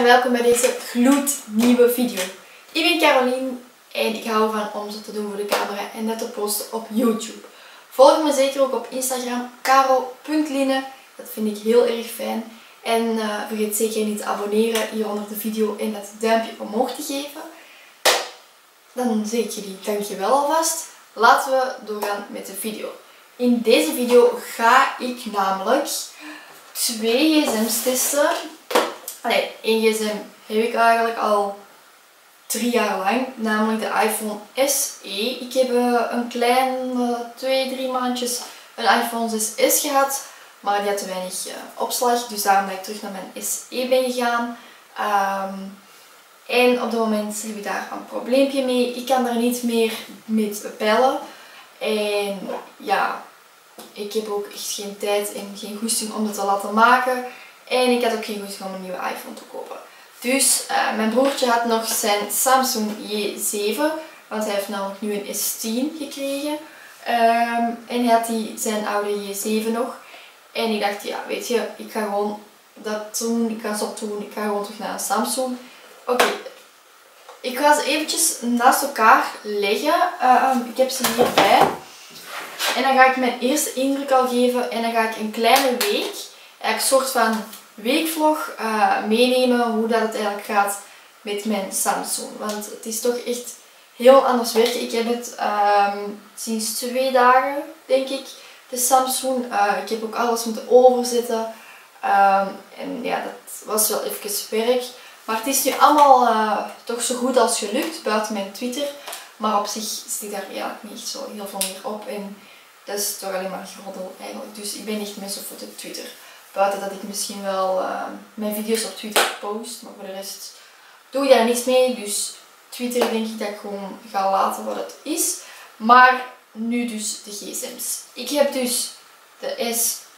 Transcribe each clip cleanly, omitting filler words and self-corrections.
en welkom bij deze gloednieuwe video. Ik ben Carolien en ik hou ervan om zo te doen voor de camera en dat te posten op YouTube. Volg me zeker ook op Instagram, caro.line. Dat vind ik heel erg fijn. En vergeet zeker niet te abonneren hier onder de video en dat duimpje omhoog te geven. Dan zeg ik jullie dankjewel alvast. Laten we doorgaan met de video. In deze video ga ik namelijk 2 gsm's testen. Allee, 1 gsm heb ik eigenlijk al 3 jaar lang, namelijk de iPhone SE. Ik heb een klein 2-3 maandjes een iPhone 6S gehad, maar die had te weinig opslag, dus daarom ben ik terug naar mijn SE ben gegaan. En op dit moment heb ik daar een probleempje mee. Ik kan er niet meer mee bellen. En ja, ik heb ook echt geen tijd en geen goesting om dat te laten maken. En ik had ook geen goesting om een nieuwe iPhone te kopen. Dus mijn broertje had nog zijn Samsung J7. Want hij heeft namelijk nu een S10 gekregen. En hij had zijn oude J7 nog. En ik dacht, ja weet je, ik ga gewoon dat doen. Ik ga stop doen. Ik ga gewoon terug naar een Samsung. Oké. Ik ga ze eventjes naast elkaar leggen. Ik heb ze hierbij. En dan ga ik mijn eerste indruk al geven. En dan ga ik een kleine week, een soort van weekvlog meenemen hoe dat het eigenlijk gaat met mijn Samsung. Want het is toch echt heel anders werken. Ik heb het sinds 2 dagen, denk ik, de Samsung. Ik heb ook alles moeten overzetten. En ja, dat was wel even werk. Maar het is nu allemaal toch zo goed als gelukt, buiten mijn Twitter. Maar op zich zit daar eigenlijk niet zo heel veel meer op. En dat is toch alleen maar geroddel eigenlijk. Dus ik ben niet meer zo voor de Twitter. Buiten dat ik misschien wel mijn video's op Twitter post. Maar voor de rest doe ik daar niets mee. Dus Twitter denk ik dat ik gewoon ga laten wat het is. Maar nu dus de gsm's. Ik heb dus de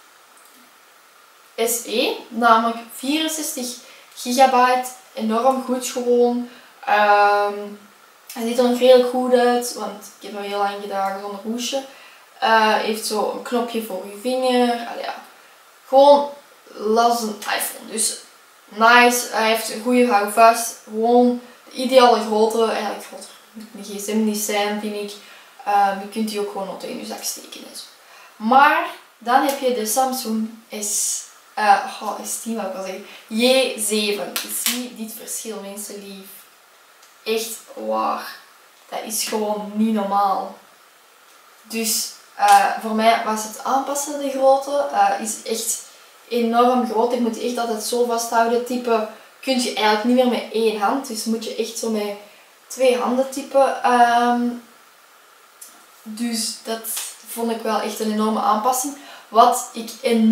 SE. Namelijk 64 gigabyte. Enorm goed gewoon. Hij ziet er nog redelijk goed uit. Want ik heb hem heel lang gedaan zonder hoesje. Heeft zo een knopje voor je vinger. Ja. Gewoon las een iPhone. Dus nice. Hij heeft een goede houvast. Gewoon de ideale grootte. Eigenlijk groter moet een gsm niet zijn, vind ik. Je kunt die ook gewoon op in je zak steken. En zo. Maar dan heb je de Samsung S10 wil ik wel zeggen. J7. Zie dit verschil, mensen lief. Echt waar. Dat is gewoon niet normaal. Dus voor mij was het aanpassen, de grootte. Is echt enorm groot. Ik moet die echt altijd zo vasthouden. Typen kun je eigenlijk niet meer met 1 hand. Dus moet je echt zo met 2 handen typen. Dus dat vond ik wel echt een enorme aanpassing. Wat ik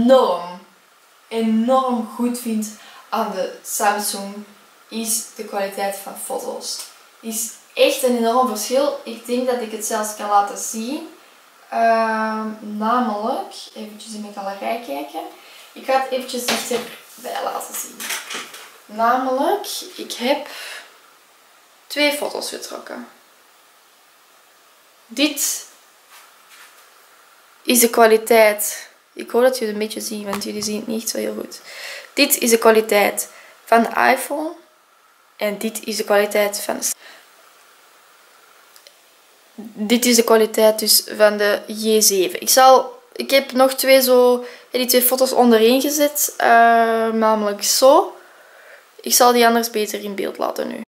enorm goed vind aan de Samsung is de kwaliteit van foto's. Is echt een enorm verschil. Ik denk dat ik het zelfs kan laten zien. Namelijk, eventjes in mijn galerij kijken. Ik ga het eventjes dichterbij laten zien. Namelijk, ik heb 2 foto's getrokken. Dit is de kwaliteit. Ik hoop dat jullie het een beetje zien, want jullie zien het niet zo heel goed. Dit is de kwaliteit van de iPhone. En dit is de kwaliteit van de... Dit is de kwaliteit dus van de J7. Ik heb nog die 2 foto's ondereen gezet. Namelijk zo. Ik zal die anders beter in beeld laten nu.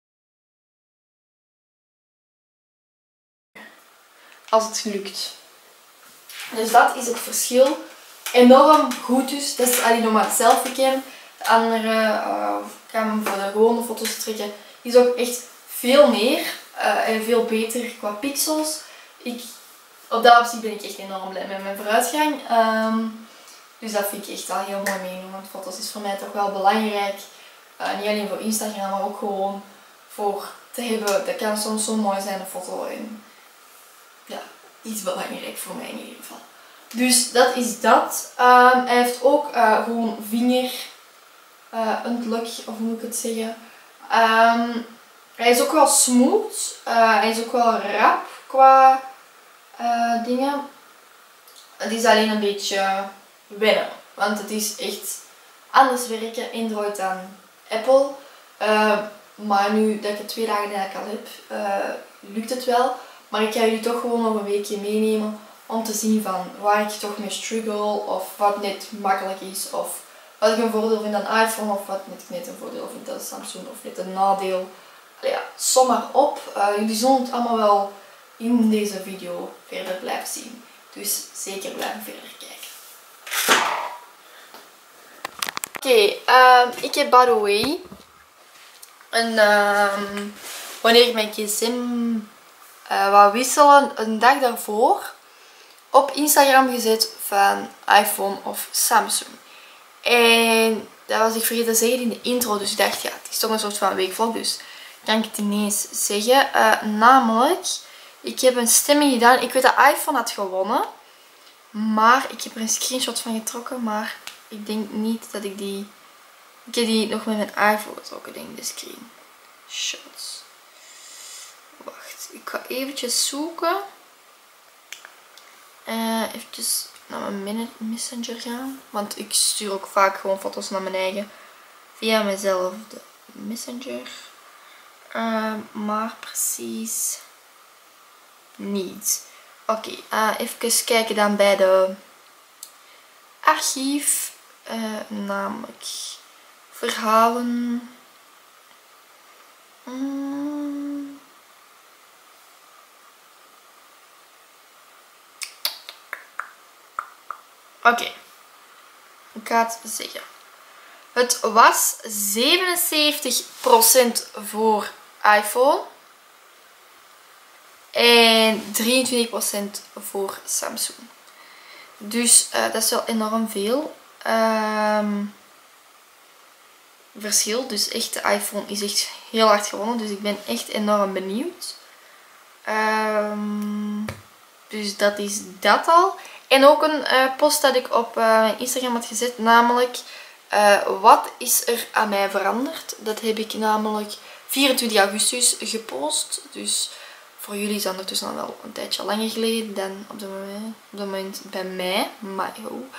Als het lukt. Dus dat is het verschil. Enorm goed dus. Dat is alleen nog maar het selfie-cam. De andere cam voor de gewone foto's trekken is ook echt veel meer. En veel beter qua pixels. Op dat opzicht ben ik echt enorm blij met mijn vooruitgang. Dus dat vind ik echt al heel mooi meegenomen. Want foto's is voor mij toch wel belangrijk. Niet alleen voor Instagram, maar ook gewoon voor te hebben. Dat kan soms zo mooi zijn, een foto. En ja, iets belangrijk voor mij in ieder geval. Dus dat is dat. Hij heeft ook gewoon vinger unlock, of hoe moet ik het zeggen. Hij is ook wel smooth. Hij is ook wel rap qua dingen. Het is alleen een beetje wennen. Want het is echt anders werken Android dan Apple. Maar nu dat ik het 2 dagen eigenlijk al heb, lukt het wel. Maar ik ga jullie toch gewoon nog een weekje meenemen om te zien van waar ik toch mee struggle of wat net makkelijk is of wat ik een voordeel vind aan iPhone of wat net een voordeel vind aan Samsung of net een nadeel. Ja, som maar op. Jullie zullen het allemaal wel in deze video verder blijven zien. Dus zeker blijven verder kijken. Oké, ik heb by the way wanneer ik mijn gsm wou wisselen, een dag daarvoor op Instagram gezet van iPhone of Samsung. En dat was ik vergeten te zeggen in de intro, dus ik dacht ja, het is toch een soort van weekvlog, dus kan ik het ineens zeggen. Namelijk, ik heb een stemming gedaan. Ik weet dat iPhone had gewonnen, maar ik heb er een screenshot van getrokken, maar ik denk niet dat ik die... Ik heb die nog met mijn iPhone getrokken, denk ik, de screenshots. Wacht, ik ga eventjes zoeken. Eventjes naar mijn Messenger gaan. Want ik stuur ook vaak gewoon foto's naar mijn eigen via mezelf de Messenger. Maar precies niet. Oké, even kijken dan bij de archief. Namelijk verhalen. Oké, ik ga het zeggen. Het was 77% voor iPhone en 23% voor Samsung. Dus dat is wel enorm veel verschil. Dus echt, de iPhone is echt heel hard gewonnen. Dus ik ben echt enorm benieuwd. Dus dat is dat al. En ook een post dat ik op mijn Instagram had gezet. Namelijk, wat is er aan mij veranderd? Dat heb ik namelijk 24 augustus gepost. Dus voor jullie is dat ondertussen al wel een tijdje langer geleden dan op dat moment bij mij. Maar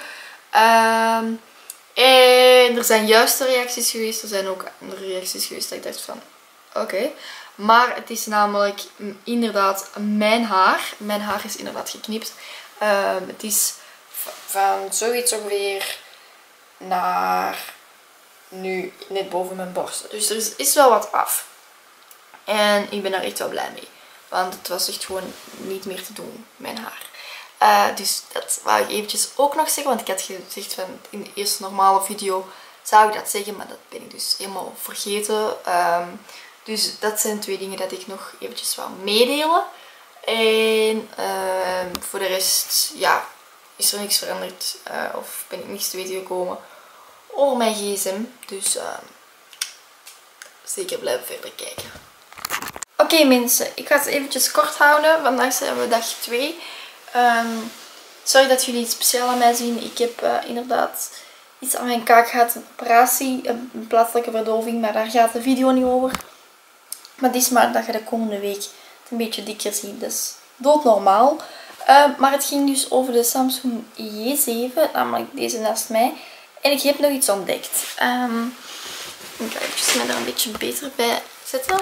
en er zijn juiste reacties geweest. Er zijn ook andere reacties geweest dat ik dacht van oké. Maar het is namelijk inderdaad mijn haar. Mijn haar is inderdaad geknipt. Het is van zoiets ongeveer naar nu net boven mijn borsten. Dus er is wel wat af. En ik ben daar echt wel blij mee. Want het was echt gewoon niet meer te doen, mijn haar. Dus dat wou ik eventjes ook nog zeggen. Want ik had gezegd van in de eerste normale video zou ik dat zeggen. Maar dat ben ik dus helemaal vergeten. Dus dat zijn 2 dingen dat ik nog eventjes wou meedelen. En voor de rest, ja, is er niks veranderd. Of ben ik niks te weten gekomen over mijn gsm. Dus zeker blijven verder kijken. Oké mensen, ik ga het eventjes kort houden. Vandaag zijn we dag 2. Sorry dat jullie iets speciaals aan mij zien. Ik heb inderdaad iets aan mijn kaak gehad. Een operatie, een plaatselijke verdoving. Maar daar gaat de video niet over. Maar het is maar dat je de komende week het een beetje dikker ziet. Dat is doodnormaal. Maar het ging dus over de Samsung J7. Namelijk deze naast mij. En ik heb nog iets ontdekt. Ik ga even mij daar een beetje beter bij zetten.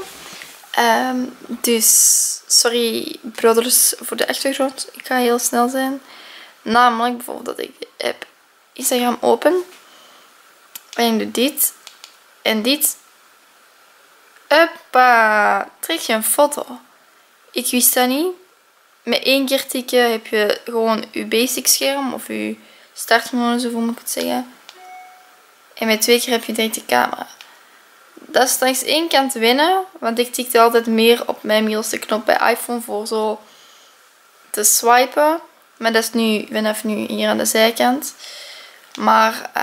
Dus, sorry brothers voor de achtergrond. Ik ga heel snel zijn. Namelijk bijvoorbeeld dat ik heb Instagram open. En ik doe dit. En dit. Hoppa. Trek je een foto. Ik wist dat niet. Met 1 keer tikken heb je gewoon je basic scherm. Of je startmodus, of hoe moet ik het zeggen. En met 2 keer heb je direct de camera. Dat is langs 1 kant winnen. Want ik tikte altijd meer op mijn middelste knop bij iPhone voor zo te swipen. Maar dat is nu, ik ben even nu hier aan de zijkant. Maar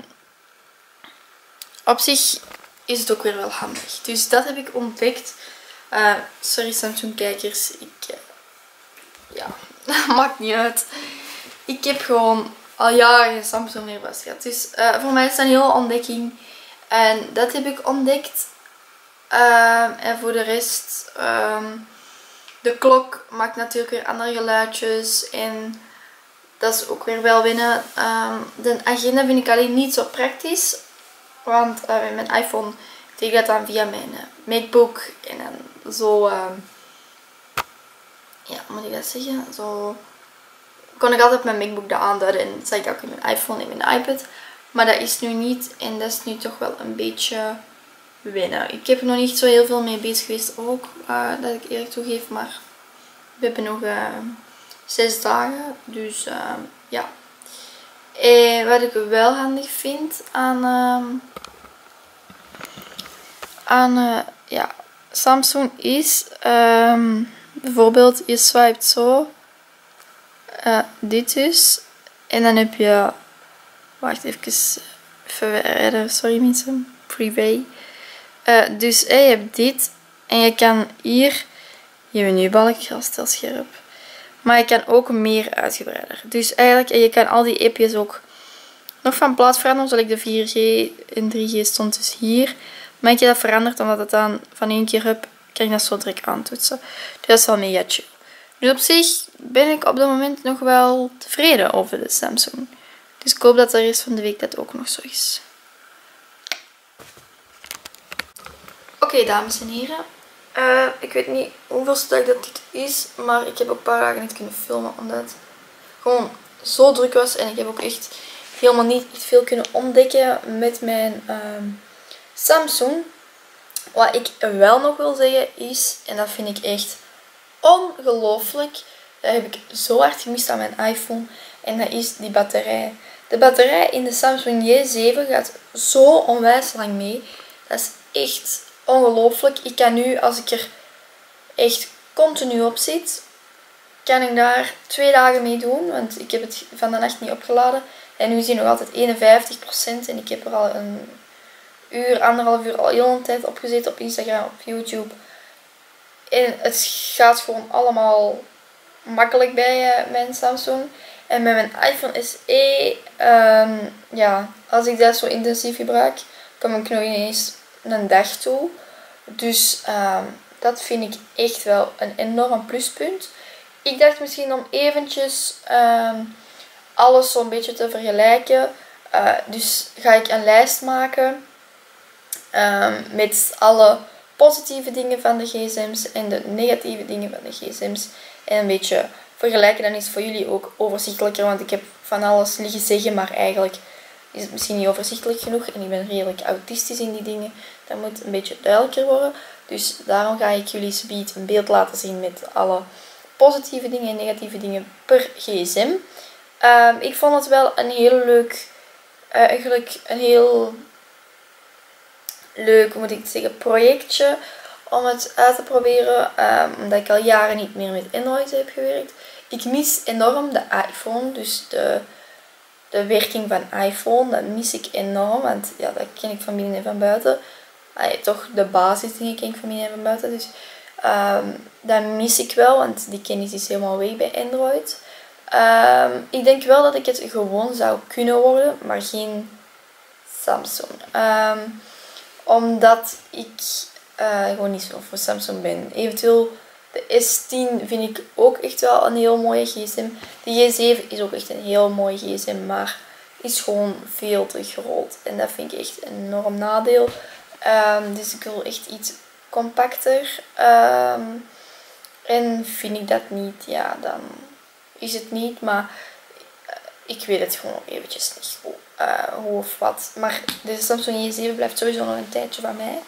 op zich is het ook weer wel handig. Dus dat heb ik ontdekt. Sorry Samsung kijkers. Ja, maakt niet uit. Ik heb gewoon al jaren geen Samsung meer vast gehad. Dus voor mij is dat een hele ontdekking. En dat heb ik ontdekt. En voor de rest, de klok maakt natuurlijk weer andere geluidjes. En dat is ook weer wel winnen. De agenda vind ik alleen niet zo praktisch. Want met mijn iPhone deed ik dat dan via mijn MacBook. En dan zo... ja, hoe moet ik dat zeggen? Zo... kon ik altijd mijn MacBook dat aanduiden. En zag ik ook in mijn iPhone en mijn iPad. Maar dat is nu niet. En dat is nu toch wel een beetje wennen. Ik heb er nog niet zo heel veel mee bezig geweest ook. Dat ik eerlijk toegeef. Maar we hebben nog 6 dagen. Dus ja. En wat ik wel handig vind aan ja, Samsung is bijvoorbeeld je swipet zo. Dit dus. En dan heb je... Wacht even verwijder. Sorry mensen. Privé. Dus je hebt dit. En je kan hier... Je menubalk al stel scherp. Maar je kan ook meer uitgebreider. Dus eigenlijk, je kan al die appjes ook nog van plaats veranderen. Zoals ik de 4G en 3G stond dus hier. Maar ik heb dat veranderd omdat het dan van één keer heb, kan ik dat zo direct aantoetsen. Dus dat is wel mega chill. Dus op zich ben ik op dit moment nog wel tevreden over de Samsung. Dus ik hoop dat de rest van de week dat ook nog zo is. Oké, dames en heren. Ik weet niet hoeveelste dag dat dit is, maar ik heb ook een paar dagen niet kunnen filmen omdat het gewoon zo druk was. En ik heb ook echt helemaal niet echt veel kunnen ontdekken met mijn Samsung. Wat ik wel nog wil zeggen is, en dat vind ik echt ongelooflijk, dat heb ik zo hard gemist aan mijn iPhone, en dat is die batterij. De batterij in de Samsung J7 gaat zo onwijs lang mee. Dat is echt ongelooflijk. Ik kan nu, als ik er echt continu op zit, kan ik daar 2 dagen mee doen. Want ik heb het van de nacht niet opgeladen. En nu is hij nog altijd 51%. En ik heb er al een uur, 1,5 uur al heel een tijd op gezeten. Op Instagram, op YouTube. En het gaat gewoon allemaal makkelijk bij mijn Samsung. En met mijn iPhone SE, ja, als ik dat zo intensief gebruik, kom ik nog ineens een dag toe. Dus dat vind ik echt wel een enorm pluspunt. Ik dacht misschien om eventjes alles zo'n beetje te vergelijken. Dus ga ik een lijst maken met alle positieve dingen van de gsm's en de negatieve dingen van de gsm's. En een beetje vergelijken, dan is het voor jullie ook overzichtelijker. Want ik heb van alles liggen zeggen, maar eigenlijk is het misschien niet overzichtelijk genoeg. En ik ben redelijk autistisch in die dingen. Dat moet een beetje duidelijker worden. Dus daarom ga ik jullie subiet een beeld laten zien met alle positieve dingen en negatieve dingen per gsm. Ik vond het wel een heel leuk, eigenlijk een heel leuk, hoe moet ik het zeggen, projectje om het uit te proberen. Omdat ik al jaren niet meer met Android heb gewerkt. Ik mis enorm de iPhone, dus de werking van iPhone, dat mis ik enorm, want ja, dat ken ik van binnen en van buiten. Toch de basisdingen ken ik van binnen en van buiten, dus dat mis ik wel, want die kennis is helemaal weg bij Android. Ik denk wel dat ik het gewoon zou kunnen worden, maar geen Samsung. Omdat ik gewoon niet zo voor Samsung ben. Eventueel de S10 vind ik ook echt wel een heel mooie gsm. De J7 is ook echt een heel mooie gsm, maar is gewoon veel te groot. En dat vind ik echt een enorm nadeel. Dus ik wil echt iets compacter. En vind ik dat niet, ja, dan is het niet. Maar ik weet het gewoon eventjes niet hoe of wat. Maar deze Samsung J7 blijft sowieso nog een tijdje van mij.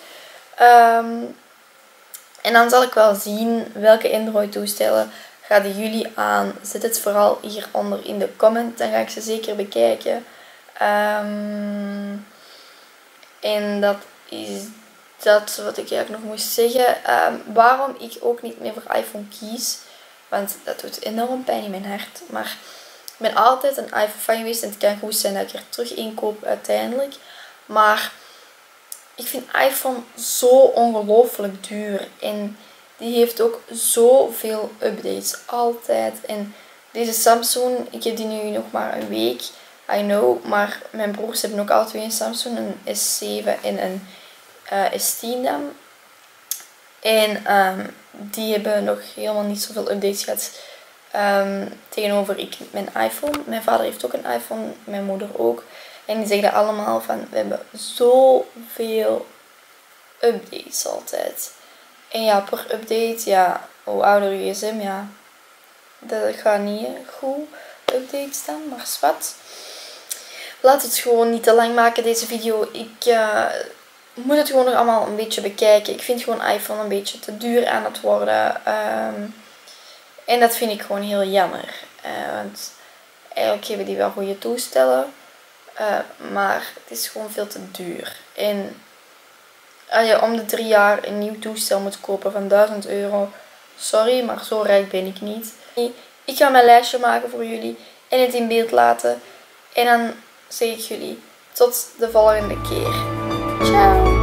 En dan zal ik wel zien welke Android toestellen raden jullie aan. Zet het vooral hieronder in de comment. Dan ga ik ze zeker bekijken. En dat is dat wat ik eigenlijk nog moest zeggen. Waarom ik ook niet meer voor iPhone kies. Want dat doet enorm pijn in mijn hart. Maar ik ben altijd een iPhone fan geweest. En het kan goed zijn dat ik er terug in koop uiteindelijk. Maar ik vind iPhone zo ongelooflijk duur. En die heeft ook zoveel updates. Altijd. En deze Samsung, ik heb die nu nog maar een week. I know. Maar mijn broers hebben ook alle twee een Samsung. Een S7 en een S10 dan. En die hebben nog helemaal niet zoveel updates gehad. Tegenover ik met mijn iPhone. Mijn vader heeft ook een iPhone. Mijn moeder ook. En die zeggen allemaal van, we hebben zoveel updates altijd. En ja, per update, ja, hoe ouder je gsm, ja, dat gaat niet goed updates dan, maar zwart. Laat het gewoon niet te lang maken, deze video. Ik moet het gewoon nog allemaal een beetje bekijken. Ik vind gewoon iPhone een beetje te duur aan het worden. En dat vind ik gewoon heel jammer. Want eigenlijk hebben die wel goede toestellen. Maar het is gewoon veel te duur. En als je om de 3 jaar een nieuw toestel moet kopen van €1000. Sorry, maar zo rijk ben ik niet. Ik ga mijn lijstje maken voor jullie en het in beeld laten. En dan zeg ik jullie tot de volgende keer. Ciao!